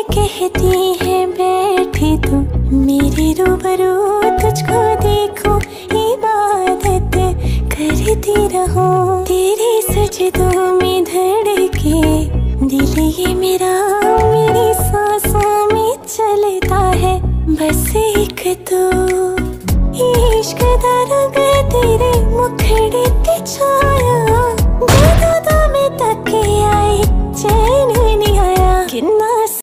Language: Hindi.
कहती है बैठी तू मेरे रूबरू, तुझको देखो इबादत करती रहो। तेरे सजदों में धड़के दिल ये मेरा, मेरी सांसों में चलता है बस एक तो। इश्क दा रंग तेरे मुखड़े ते छा